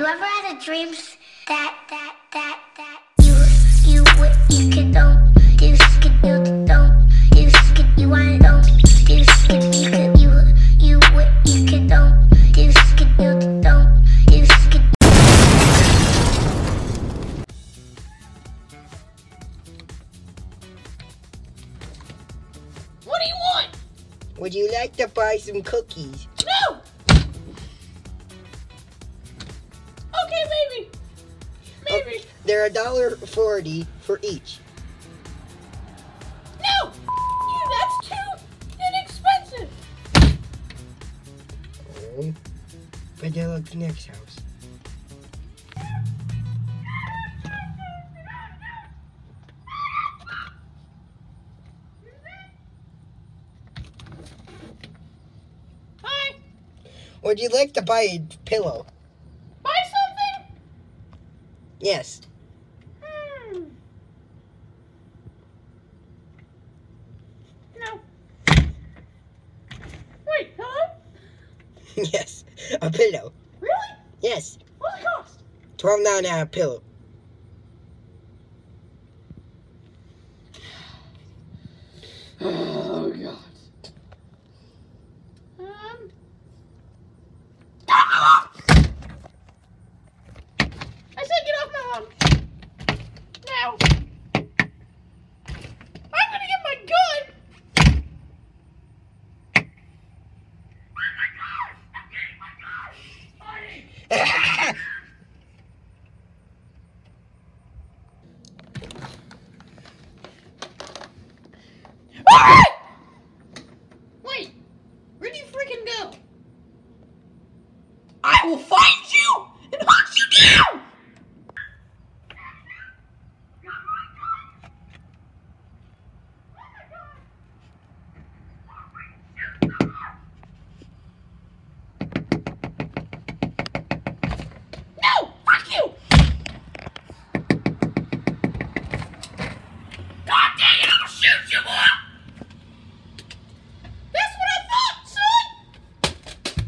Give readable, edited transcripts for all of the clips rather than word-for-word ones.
ever had a dreams that you could don't do skid you don't do skid you wanna don't do skid you could don't do skid you don't do skid. What do you want? Would you like to buy some cookies? No! Okay, maybe. Maybe. They're $1.40 for each. No! You, that's too inexpensive. Better look the next house. Hi. Would you like to buy a pillow? Buy something? Yes. No. Wait, hello? Yes. A pillow. Really? Yes. What's it cost? $12.99 a pillow. Oh, God. I said get off my lawn. Now. I'm gonna get my gun. Wait, where'd you freaking go? I will find you and hunt you down! No! Fuck you! God dang it, I'll shoot you, boy! That's what I thought, son!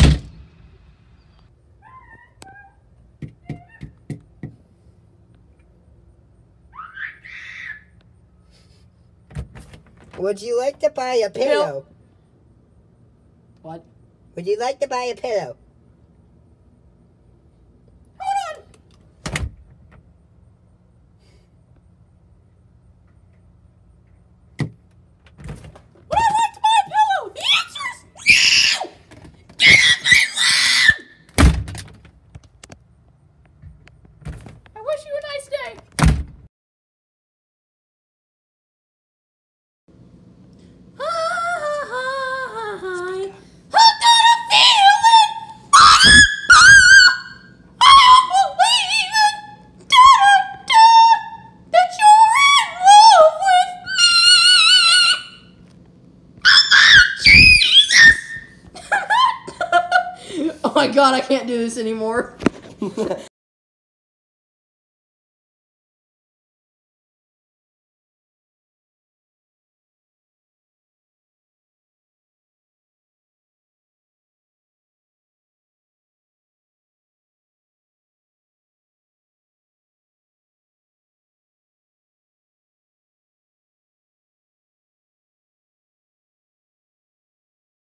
Would you like to buy a pillow? What? Would you like to buy a pillow? Hold on! Would I like to buy a pillow? The answer is no! Get off my lawn! I wish you a nice day. Hi. Who got a feeling? I'm believing that you're in love with me. Jesus! Oh my God, I can't do this anymore.